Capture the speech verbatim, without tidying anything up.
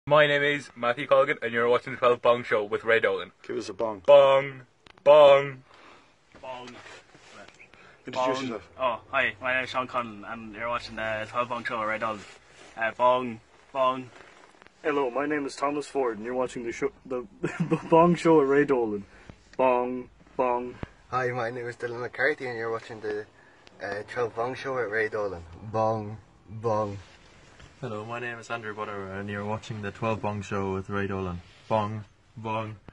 My name is Matthew Colgan, and you're watching the twelve Bong Show with Ray Dolan. Give us a bong. Bong, bong, Bong. Introduce Bong. yourself. Oh, hi, my name is Sean Conlon and you're watching the twelve Bong Show right on. Uh, bong, Bong. Hello, my name is Thomas Ford and you're watching the show, the, the Bong Show at Ray Dolan. Bong, Bong. Hi, my name is Dylan McCarthy and you're watching the uh, twelve Bong Show at Ray Dolan. Bong, Bong. Hello, my name is Andrew Butter and you're watching the twelve Bong Show with Ray Dolan. Bong, bong.